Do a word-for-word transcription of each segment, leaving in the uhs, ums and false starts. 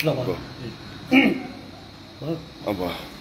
अब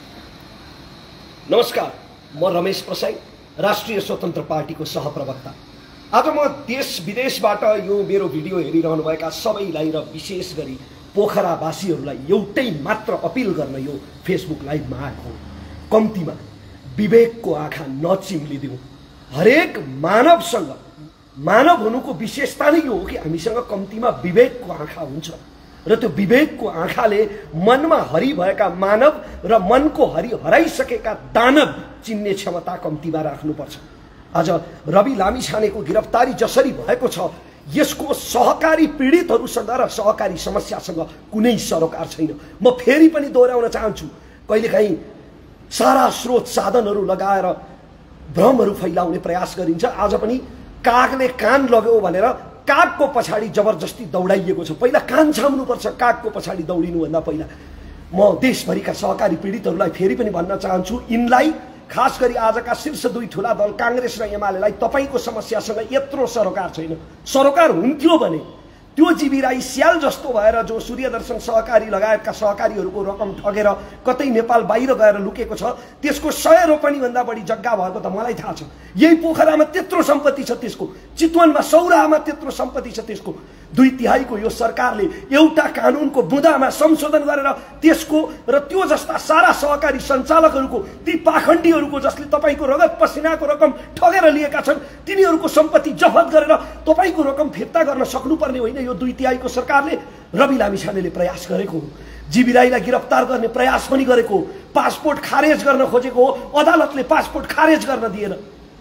नमस्कार, म रमेश प्रसाई, राष्ट्रिय स्वतन्त्र पार्टीको सहप्रवक्ता। आज म देश विदेशबाट यो मेरो भिडियो हेरिरहनुभएका सबैलाई र विशेष गरी पोखरावासीहरूलाई एउटै मात्र अपिल गर्न यो फेसबुक लाइभमा आएको हो। कम्तीमा विवेकको आँखा नचिम्लिदिउँ। हरेक मानवसँग, मानव हुनुको विशेषता नै यो हो कि हामीसँग कम्तीमा विवेकको आँखा हुन्छ र त्यो विवेकको आँखाले मनमा हरि भएका मानव र मनको हरि हराइसकेका दानव चिन्ने क्षमता कम्तीमा राख्नुपर्छ। आज रवि लामिछानेको गिरफ्तारी जसरी भएको छ, यसको सहकारी पीडितहरूसँग र सहकारी समस्यासँग कुनै सरोकार छैन। म फेरि पनि दोहोऱ्याउन चाहन्छु, कहिलेकाहीँ सारा स्रोत साधनहरू लगाएर भ्रमहरू फैलाउने प्रयास गरिन्छ। आज पनि कागले कान लग्यो भनेर कागको पछाडि जबरजस्ती दौडाइएको छ। पहिला कान छाम्नुपर्छ कागको पछाडि दौडिनुभन्दा पहिला। म देशभरिका सहकारी पीडितहरूलाई फेरि पनि भन्न चाहन्छु, यिनलाई खास गरी आजका शीर्ष दुई ठुला दल कांग्रेस र एमालेलाई तपाईको समस्यासँग यत्रो सरोकार छैन। सरोकार हुन्थ्यो भने त्यो जीवी राई स्याल जस्तो भएर जो सूर्यदर्शन सहकारी लगायतका सहकारीहरूको रकम ठगेर कतै नेपाल बाहिर गएर लुकेको छ, त्यसको सय रोपनी भन्दा बढी जग्गा भएको त मलाई थाहा छ। यही पोखरामा त्यत्रो सम्पत्ति छ त्यसको, चितवनमा सौराहामा त्यत्रो सम्पत्ति छ त्यसको। दुई तिहाईको यो सरकारले एउटा कानुनको बुँदामा संशोधन गरेर त्यसको र त्यो जस्ता सारा सहकारी सञ्चालकहरूको, ती पाखण्डीहरूको जसले तपाईको रगत पसिनाको रकम ठगेर लिएका छन्, तिनीहरूको सम्पत्ति जफत गरेर तपाईको रकम फिर्ता गर्न सक्नुपर्ने होइन। यो दुई तिहाईको सरकारले रवि लामिछानेले प्रयास गरेको हो। जीवी राईलाई गिरफ्तार गर्ने प्रयास पनि गरेको हो। पासपोर्ट खारेज गर्न खोजेको हो, अदालतले पासपोर्ट खारेज गर्न दिएन।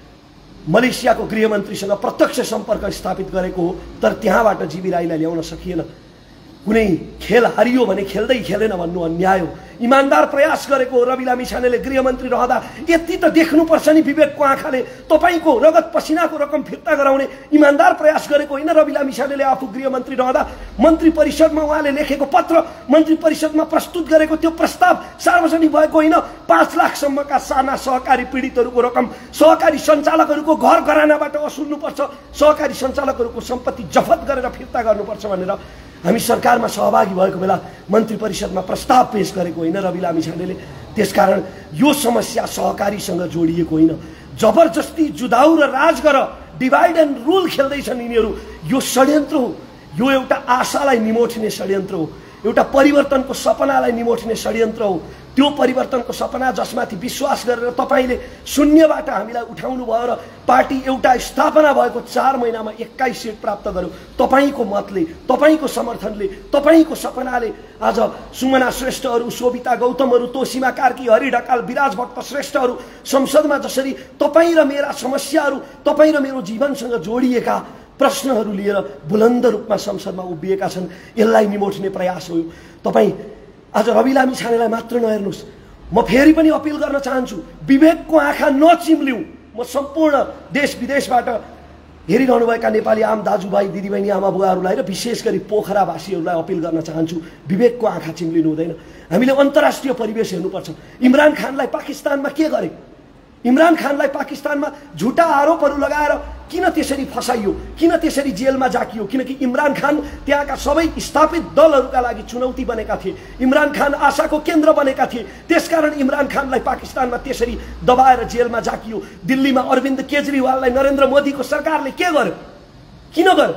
मलेसियाको गृहमन्त्रीसँग प्रत्यक्ष सम्पर्क स्थापित गरेको हो, तर त्यहाँबाट जीवी राईलाई ल्याउन सकिएन। कुनै खेल हारियो भने खेल्दै खेलेन भन्नु अन्याय हो। इमानदार प्रयास गरेको हो रवि लामिछानेले गृहमन्त्री रहँदा। यति त देख्नुपर्छ नि विवेकको आँखाले, तपाईको रगत पसिनाको रकम फिर्ता गराउने इमानदार प्रयास गरेको होइन रवि लामिछानेले आफू गृहमन्त्री रहँदा। मन्त्री परिषदमा उहाँले लेखेको पत्र, मन्त्री परिषदमा प्रस्तुत गरेको त्यो प्रस्ताव सार्वजनिक भएको होइन। पाँच लाखसम्मका साना सहकारी पीडितहरूको रकम सहकारी सञ्चालकहरूको घर घरानाबाट वसुल्नुपर्छ, सहकारी सञ्चालकहरूको सम्पत्ति जफत गरेर फिर्ता गर्नुपर्छ भनेर हामी सरकारमा सहभागी भएको बेला मन्त्री परिषदमा प्रस्ताव पेश गरेको होइन रवि लामिछानेले। त्यसकारण यो समस्या सहकारीसँग जोडिएको होइन। जबरजस्ती जुधाउ र राज गर, डिभाइड एन्ड रुल खेल्दैछन् यिनीहरू। यो षड्यन्त्र हो। यो एउटा आशालाई निमोठ्ने षड्यन्त्र हो, एउटा परिवर्तनको सपनालाई निमोठ्ने षड्यन्त्र हो। त्यो परिवर्तनको सपना जसमाथि विश्वास गरेर तपाईले शून्यबाट हामीलाई उठाउनु भयो र पार्टी एउटा स्थापना भएको चार महिनामा एक्काइस सीट प्राप्त गर्यो। तपाईको मतले, तपाईको समर्थनले, तपाईको सपनाले आज सुमना श्रेष्ठहरू, शोभिता गौतमहरू, तोसीमा कार्की, हरि ढकाल, विराज भक्त श्रेष्ठहरू संसदमा जसरी तपाईँ र मेरा समस्याहरू, तपाईँ र मेरो जीवनसँग जोडिएका प्रश्नहरू लिएर बुलन्द रूपमा संसदमा उभिएका छन्, यसलाई निमोठ्ने प्रयास हो। तपाईँ आज रवि लामिछानेलाई मात्र नहेर्नुहोस्, म फेरि पनि अपिल गर्न चाहन्छु, विवेकको आँखा नचिम्लिउँ। म सम्पूर्ण देश विदेशबाट हेरिरहनुभएका नेपाली आम दाजुभाइ दिदीबहिनी आमा बुवाहरूलाई र विशेष गरी पोखरावासीहरूलाई अपिल गर्न चाहन्छु, विवेकको आँखा चिम्लिनु हुँदैन। हामीले अन्तर्राष्ट्रिय परिवेश हेर्नुपर्छ। इमरान खानलाई पाकिस्तानमा के गरे? इमरान खानलाई पाकिस्तानमा झुटा आरोपहरू लगाएर किन त्यसरी फसाइयो, किन त्यसरी जेलमा जाकियो? किनकि इमरान खान त्यहाँका सबै स्थापित दलहरूका लागि चुनौती बनेका थिए। इमरान खान आशाको केन्द्र बनेका थिए। त्यसकारण इमरान खानलाई पाकिस्तानमा त्यसरी दबाएर जेलमा जाकियो। दिल्लीमा अरविन्द केजरीवाललाई नरेन्द्र मोदीको सरकारले के गर्यो, किन गर्यो?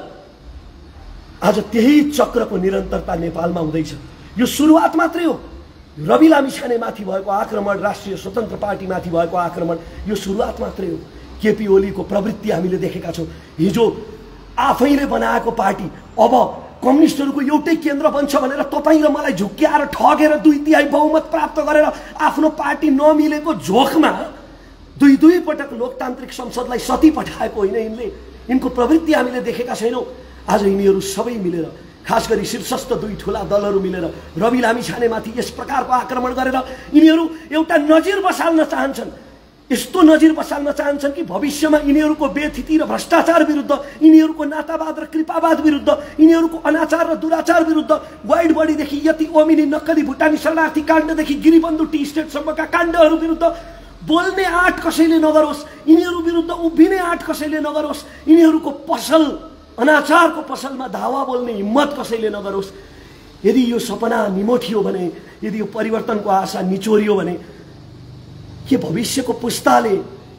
आज त्यही चक्रको निरन्तरता नेपालमा हुँदैछ। यो सुरुवात मात्रै हो। रवि लामिछानेमाथि भएको आक्रमण, राष्ट्रिय स्वतन्त्र पार्टीमाथि भएको आक्रमण यो सुरुवात मात्रै हो। केपी ओलीको प्रवृत्ति हामीले देखेका छौँ। हिजो आफैले बनाएको पार्टी अब कम्युनिस्टहरूको एउटै केन्द्र बन्छ भनेर तपाईँ र मलाई झुक्क्याएर ठगेर दुई तिहाई बहुमत प्राप्त गरेर आफ्नो पार्टी नमिलेको झोकमा दुई दुई पटक लोकतान्त्रिक संसदलाई सती पठाएको होइन यिनले। यिनको प्रवृत्ति हामीले देखेका छैनौँ। आज यिनीहरू सबै मिलेर, खास गरी शीर्षस्थ दुई ठुला दलहरू मिलेर रवि लामिछानेमाथि यस प्रकारको आक्रमण गरेर यिनीहरू एउटा नजिर बसाल्न चाहन्छन्। यस्तो नजिर बसाल्न चाहन्छन् कि भविष्यमा यिनीहरूको बेथिति र भ्रष्टाचार विरुद्ध, यिनीहरूको नातावाद र कृपावाद विरुद्ध, यिनीहरूको अनाचार र दुराचार विरुद्ध, वाइड बडीदेखि यति ओमिनी नक्कली भुटानी शरणार्थी काण्डदेखि गिरिबन्धु टी स्टेटसम्मका काण्डहरू विरुद्ध बोल्ने आँट कसैले नगरोस्, यिनीहरू विरुद्ध उभिने आँट कसैले नगरोस्, यिनीहरूको पसल, अनाचारको पसलमा धावा बोल्ने हिम्मत कसैले नगरोस्। यदि यो सपना निमोठियो भने, यदि यो परिवर्तनको आशा निचोरियो भने के भविष्यको पुस्ताले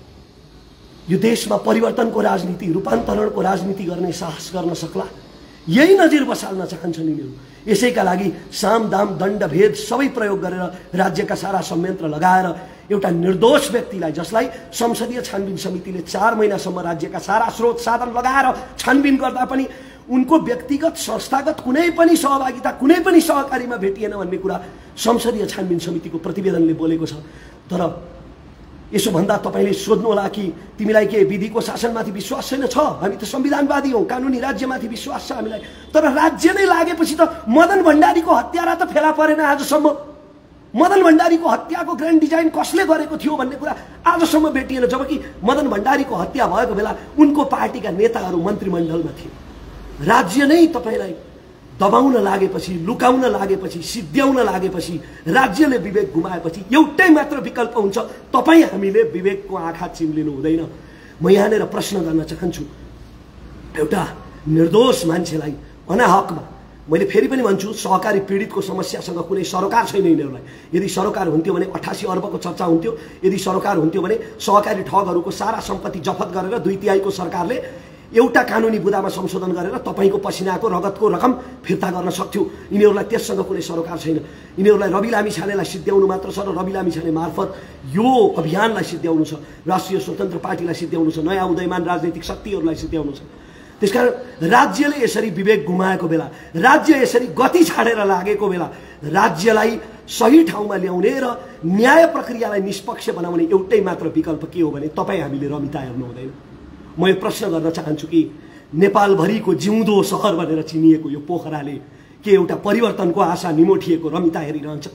यो देशमा परिवर्तनको राजनीति, रूपान्तरणको राजनीति गर्ने साहस गर्न सक्ला? यही नजिर बसाल्न चाहन्छन् यिनीहरू। यसैका लागि साम दाम दण्ड भेद सबै प्रयोग गरेर राज्यका सारा संयन्त्र लगाएर एउटा निर्दोष व्यक्तिलाई, जसलाई संसदीय छानबिन समितिले चार महिनासम्म राज्यका सारा स्रोत साधन लगाएर छानबिन गर्दा पनि उनको व्यक्तिगत संस्थागत कुनै पनि सहभागिता, कुनै पनि सहकारीमा भेटिएन भन्ने कुरा संसदीय छानबिन समितिको प्रतिवेदनले बोलेको छ। तर यसो भन्दा तपाईँले सोध्नुहोला कि तिमीलाई के विधिको शासनमाथि विश्वास छैन? छ, हामी त संविधानवादी हौँ, कानुनी राज्यमाथि विश्वास छ हामीलाई। तर राज्य नै लागेपछि त मदन भण्डारीको हत्यारा त फेला परेन आजसम्म। मदन भण्डारीको हत्याको ग्रान्ड डिजाइन कसले गरेको थियो भन्ने कुरा आजसम्म भेटिएन। जबकि मदन भण्डारीको हत्या भएको बेला उनको पार्टीका नेताहरू मन्त्रीमण्डलमा थिए। राज्य नै तपाईँलाई दबाउन लागेपछि, लुकाउन लागेपछि, सिद्ध्याउन लागेपछि, राज्यले विवेक गुमाएपछि एउटै मात्र विकल्प हुन्छ, तपाईँ हामीले विवेकको आँखा चिम्लिनु हुँदैन। म यहाँनिर प्रश्न गर्न चाहन्छु, एउटा निर्दोष मान्छेलाई अनाहकमा, मैले फेरि पनि भन्छु, सहकारी पीडितको समस्यासँग कुनै सरोकार छैन यिनीहरूलाई। यदि सरोकार हुन्थ्यो भने अठासी अर्बको चर्चा हुन्थ्यो। यदि सरोकार हुन्थ्यो भने सहकारी ठगहरूको सारा सम्पत्ति जफत गरेर दुई तिहाईको सरकारले एउटा कानुनी बुदामा संशोधन गरेर तपाईँको पसिनाको रगतको रकम फिर्ता गर्न सक्थ्यो। यिनीहरूलाई त्यससँग कुनै सरोकार छैन। यिनीहरूलाई रवि लामिछानेलाई सिद्ध्याउनु मात्र छ र रवि लामिछाने मार्फत यो अभियानलाई सिद्ध्याउनु छ, राष्ट्रिय स्वतन्त्र पार्टीलाई सिद्ध्याउनु छ, नयाँ उदयमान राजनीतिक शक्तिहरूलाई सिद्ध्याउनु छ। त्यसकारण राज्यले यसरी विवेक गुमाएको बेला, राज्य यसरी गति छाडेर लागेको बेला राज्यलाई सही ठाउँमा ल्याउने र न्याय प्रक्रियालाई निष्पक्ष बनाउने एउटै मात्र विकल्प के हो भने तपाईँ हामीले रमिता हेर्नु हुँदैन। म यो प्रश्न गर्न चाहन्छु कि नेपालभरिको जिउँदो सहर भनेर चिनिएको यो पोखराले के एउटा परिवर्तनको आशा निमोठिएको रमिता हेरिरहन्छ?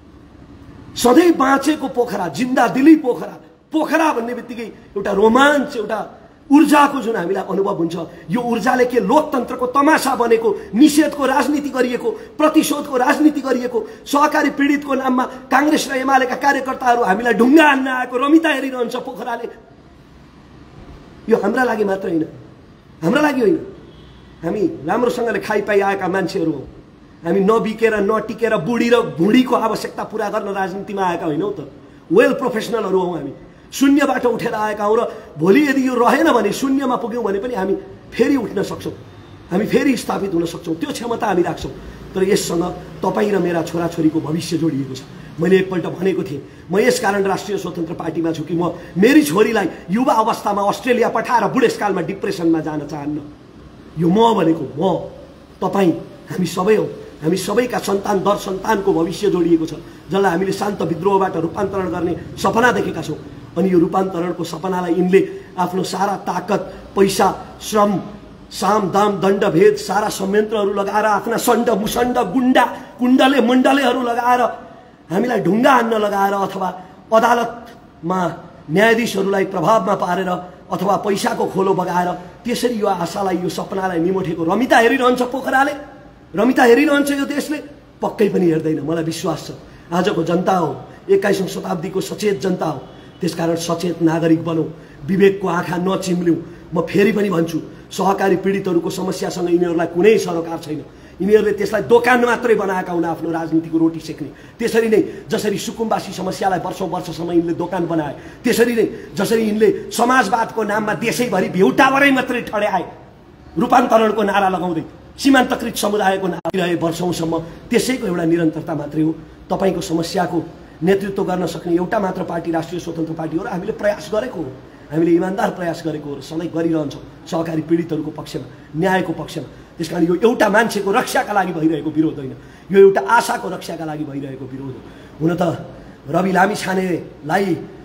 सधैँ बाँचेको पोखरा, जिन्दादिली पोखरा, पोखरा भन्ने बित्तिकै एउटा रोमाञ्च, एउटा ऊर्जाको जुन हामीलाई अनुभव हुन्छ, यो ऊर्जाले के लोकतन्त्रको तमासा बनेको, निषेधको राजनीति गरिएको, प्रतिशोधको राजनीति गरिएको, सहकारी पीडितको नाममा काङ्ग्रेस र एमालेका कार्यकर्ताहरू हामीलाई ढुङ्गा हान्न आएको रमिता हेरिरहन्छ पोखराले। यो हाम्रा लागि मात्र होइन, हाम्रा लागि होइन, हामी राम्रोसँगले खाइपाइ आएका मान्छेहरू हौँ। हामी नबिकेर नटिकेर बुढी र भुँडीको आवश्यकता पुरा गर्न राजनीतिमा आएका होइनौँ त। वेल प्रोफेसनलहरू हौँ हामी, शून्यबाट उठेर आएका हौँ र भोलि यदि यो रहेन भने, शून्यमा पुग्यौँ भने पनि हामी फेरि उठ्न सक्छौँ, हामी फेरि स्थापित हुन सक्छौँ, त्यो क्षमता हामी राख्छौँ। तर यससँग तपाईँ र मेरा छोराछोरीको भविष्य जोडिएको छ। मैले एकपल्ट भनेको थिएँ, म यसकारण राष्ट्रिय स्वतन्त्र पार्टीमा छु कि म मेरी छोरीलाई युवा अवस्थामा अस्ट्रेलिया पठाएर बुढेसकालमा डिप्रेसनमा जान चाहन्न। यो म भनेको म, तपाईँ, हामी सबै हौँ। हामी सबैका सन्तान दर सन्तानको भविष्य जोडिएको छ, जसलाई हामीले शान्त विद्रोहबाट रूपान्तरण गर्ने सपना देखेका छौँ। अनि यो रूपान्तरणको सपनालाई यिनले आफ्नो सारा ताकत, पैसा, श्रम, साम दाम दण्ड भेद सारा संयन्त्रहरू लगाएर, आफ्ना सण्ड मुसण्ड गुण्डा कुण्डले मण्डलेहरू लगाएर हामीलाई ढुङ्गा हान्न लगाएर, अथवा अदालतमा न्यायाधीशहरूलाई प्रभावमा पारेर, अथवा पैसाको खोलो बगाएर त्यसरी यो आशालाई, यो सपनालाई निमोठेको रमिता हेरिरहन्छ पोखराले, रमिता हेरिरहन्छ यो देशले? पक्कै पनि हेर्दैन, मलाई विश्वास छ। आजको जनता हो, एक्काइसौँ शताब्दीको सचेत जनता हो। त्यसकारण सचेत नागरिक बनौँ, विवेकको आँखा नचिम्ल्यौँ। म फेरि पनि भन्छु, सहकारी पीडितहरूको समस्यासँग यिनीहरूलाई कुनै सरोकार छैन। यिनीहरूले त्यसलाई दोकान मात्रै बनाएका हुन् आफ्नो राजनीतिको रोटी सेक्ने। त्यसरी नै जसरी सुकुम्बासी समस्यालाई वर्षौँ वर्षसम्म यिनले दोकान बनाए, त्यसरी नै जसरी यिनले समाजवादको नाममा देशैभरि भ्युटावरै मात्रै ठड्याए, रूपान्तरणको नारा लगाउँदै सीमान्तकृत समुदायको नारा रहे वर्षौँसम्म, त्यसैको एउटा निरन्तरता मात्रै हो। तपाईँको समस्याको नेतृत्व गर्न सक्ने एउटा मात्र पार्टी राष्ट्रिय स्वतन्त्र पार्टी हो र हामीले प्रयास गरेको हो, हामीले इमान्दार प्रयास गरेको हो र सधैँ गरिरहन्छौँ सहकारी पीडितहरूको पक्षमा, न्यायको पक्षमा। त्यसकारण यो एउटा मान्छेको रक्षाका लागि भइरहेको विरोध होइन, यो एउटा आशाको रक्षाका लागि भइरहेको विरोध हो। हुन त रवि लामिछानेलाई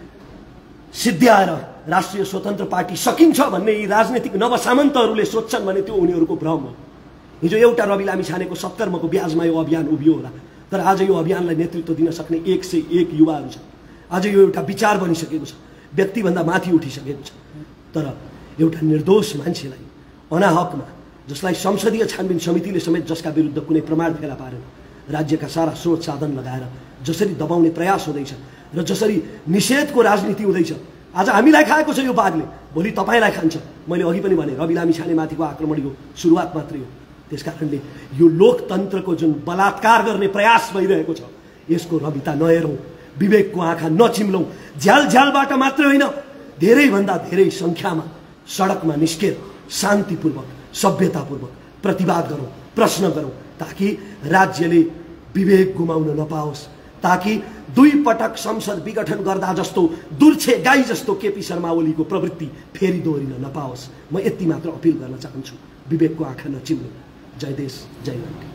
सिद्ध्याएर राष्ट्रिय स्वतन्त्र पार्टी सकिन्छ भन्ने यी राजनीतिक नवसामन्तहरूले सोध्छन् भने त्यो उनीहरूको भ्रम हो। हिजो एउटा रवि लामिछानेको सत्कर्मको ब्याजमा यो अभियान उभियो होला, तर आज यो अभियानलाई नेतृत्व दिन सक्ने एक सय एक युवाहरू छ। आज यो एउटा विचार बनिसकेको छ, व्यक्तिभन्दा माथि उठिसकेको छ। तर एउटा निर्दोष मान्छेलाई अनाहकमा, जसलाई संसदीय छानबिन समितिले समेत जसका विरुद्ध कुनै प्रमाण फेला पारेन, राज्यका सारा स्रोत साधन लगाएर जसरी दबाउने प्रयास हुँदैछ र जसरी निषेधको राजनीति हुँदैछ, आज हामीलाई खाएको छ यो बाघले, भोलि तपाईँलाई खान्छ। मैले अघि पनि भने, रवि लामिछानेमाथिको आक्रमण यो सुरुवात मात्रै हो। त्यसकारणले यो लोकतन्त्रको जुन बलात्कार गर्ने प्रयास भइरहेको छ यसको रमिता नहेरौँ, विवेकको आँखा नचिम्लौँ। झ्याल झ्यालबाट मात्रै होइन, धेरैभन्दा धेरै सङ्ख्यामा सडकमा निस्केर शान्तिपूर्वक सभ्यतापूर्वक प्रतिवाद गरौँ, प्रश्न गरौँ, ताकि राज्यले विवेक गुमाउन नपाओस्, ताकि दुई पटक संसद विघटन गर्दा जस्तो दुर्छे गाई जस्तो केपी शर्मा ओलीको प्रवृत्ति फेरि दोहोरिन नपाओस्। म यति मात्र अपिल गर्न चाहन्छु, विवेकको आँखा नचिम्लौँ। जय देश, जय नारी।